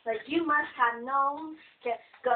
but you must have known. Okay, go.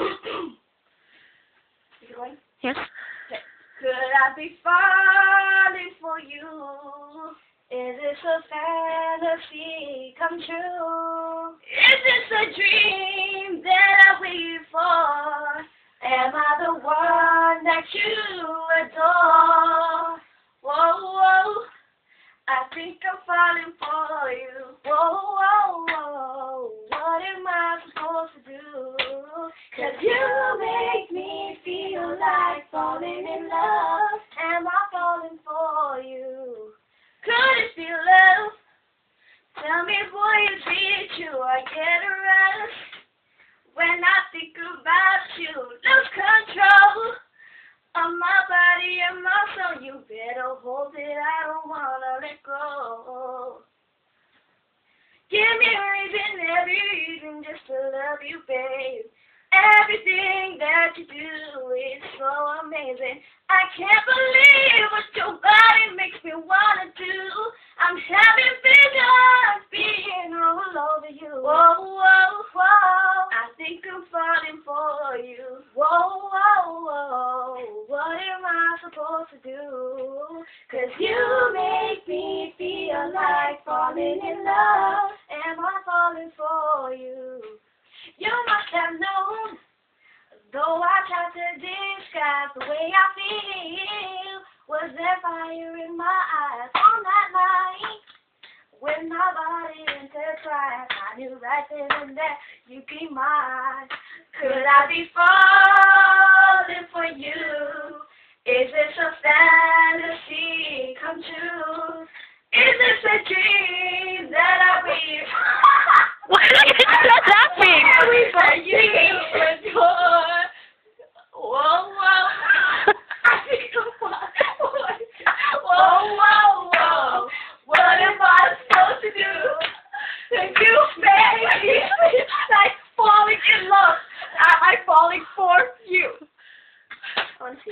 Is it going? Yes. Okay. Could I be falling for you? Is this a fantasy come true? Is this a dream that I wait for? Am I the one that you adore? Whoa, whoa, I think I'm falling for you. Whoa, whoa, whoa, what am I supposed to do? 'Cause you make me feel like falling in love. Am I falling for you? Could it be love? Tell me, boy, is it true? I get a rush when I think about you. Lose control of my body and my soul. You better hold it, I don't wanna let go. Give me a reason, every reason just to love you, babe. Everything that you do is so amazing. I can't believe what your body makes me wanna do. I'm having visions being all over you. Whoa, whoa, whoa, I think I'm falling for you. Whoa, whoa, whoa, what am I supposed to do? 'Cause you make me feel like falling in love. Am I falling for you? You must have known, though I tried to disguise the way I feel. Was there fire in my eyes on that night when my body intertwined? I knew right then and there you'd be mine. Could I be falling for you? Is this a fantasy come true? Is this a dream that I wish?